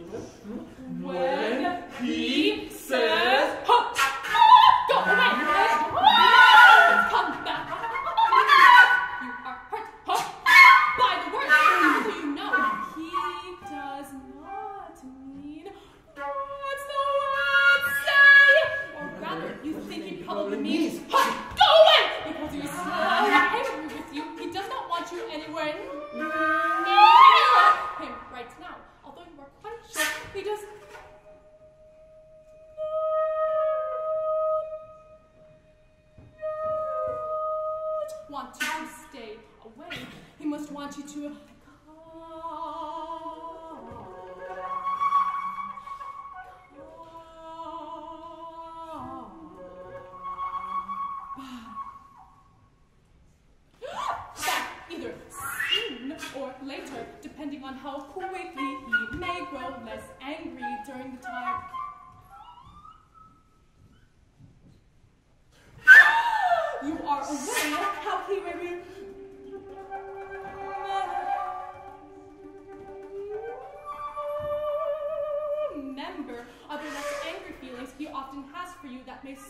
When he says, go away, come back. You are hurt by the word. So you know he does not mean what's the word say? Or rather, you think he probably means go away because he is so angry with you. He does not want you anywhere near him right now. Although you are quite sure he does not want you to stay away. He must want you to come back either soon or later, depending on how quickly he may grow less angry during the time. You are aware how he may remember other less angry feelings he often has for you that may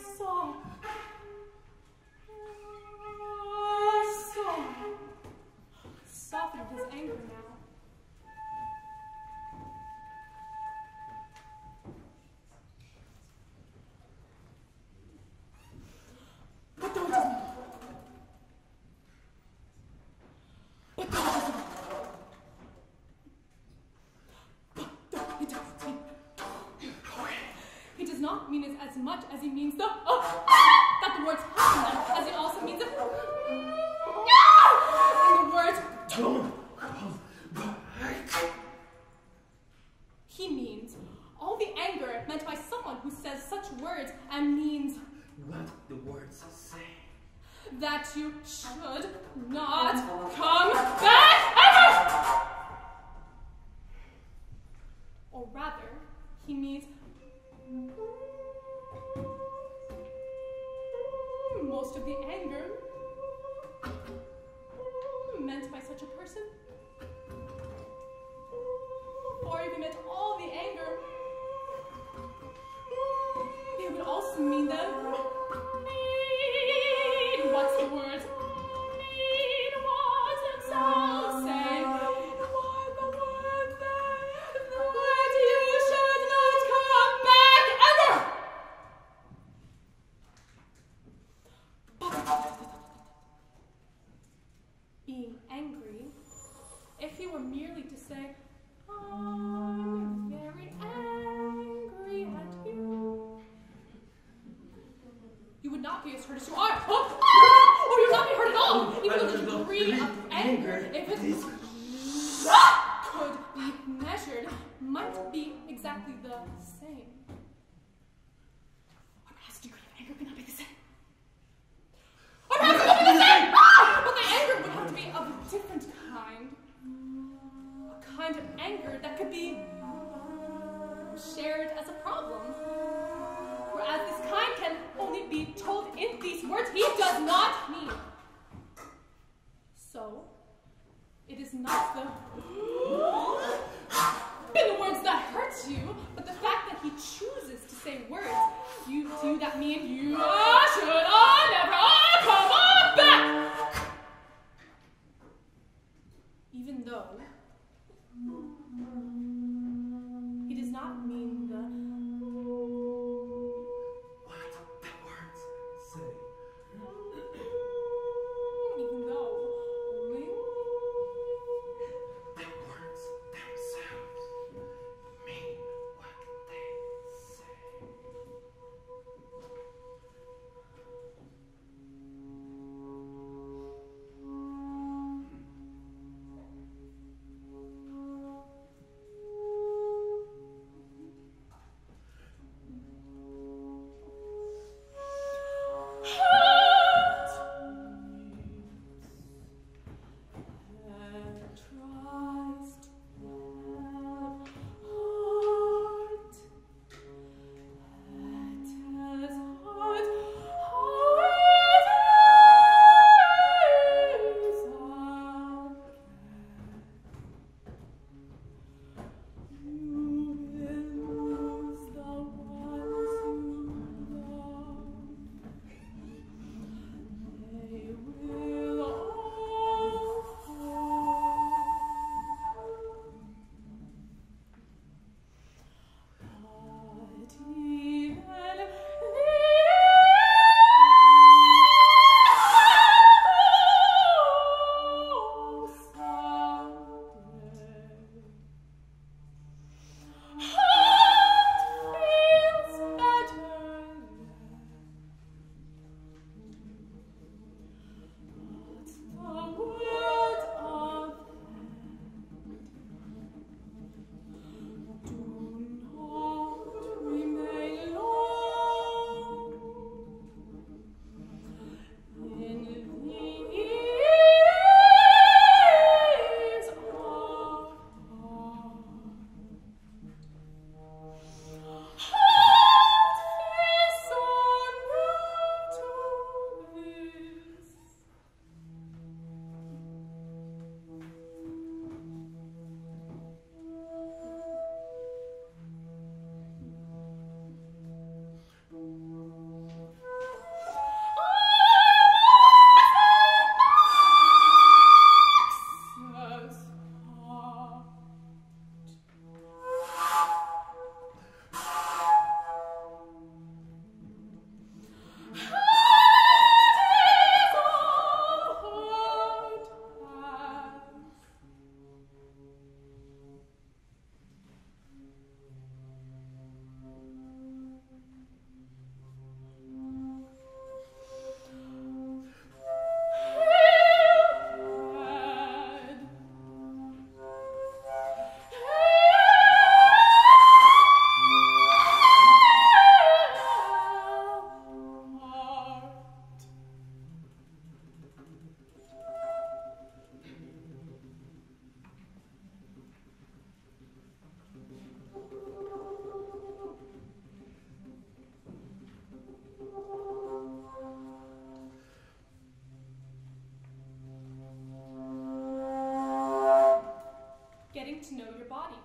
soften his anger now. But though it doesn't. He does not mean it as much as he means the that the words happen them, as it also means the and the words don't come back. He means all the anger meant by someone who says such words and means what the words say. That you should not come back ever! Or rather, he means most of the anger meant by such a person. Or if he meant all the anger, it would also mean that what's the word? Mean what themselves say. What the word say? That you should not come back ever! Being angry, if he were merely to say, I'm very angry at you, you would not be as hurt as you are. Or you would not be hurt at all. Even though the degree of anger, if it could be measured, might be exactly the same. Or perhaps the degree of anger could not be the same. Or perhaps it could be the same! But the anger would have to be of a different kind. A kind of anger that could be shared as a problem. Whereas this kind can only be told in these words he does not mean. So, it is not the words that hurt you, but the fact that he chooses to say words to you that mean you should never come back. Even though he does not mean the even though only the words themselves mean what they say. to know your body.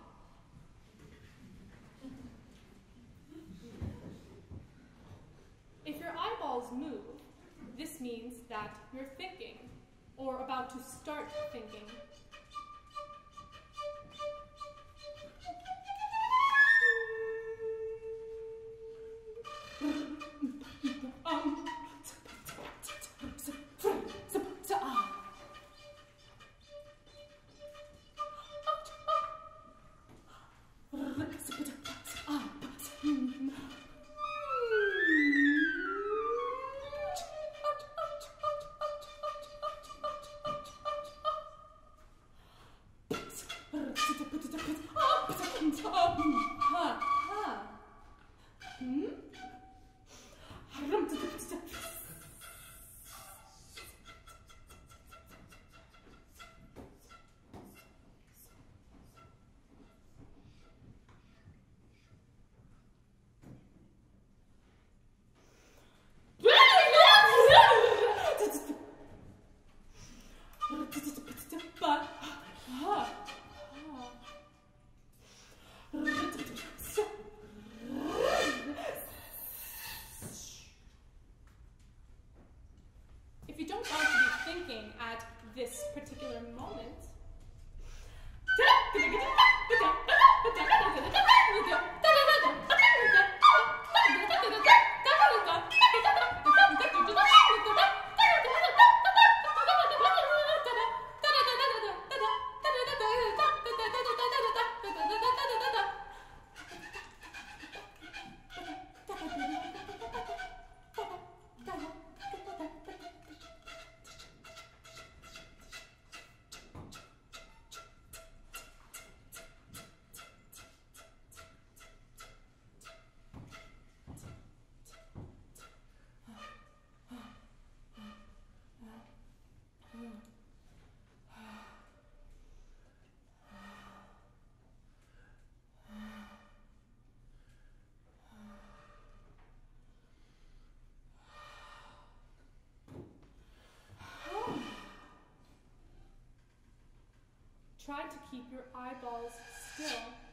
If your eyeballs move, this means that you're thinking, or about to start thinking. If you don't want to be thinking at this particular moment, try to keep your eyeballs still.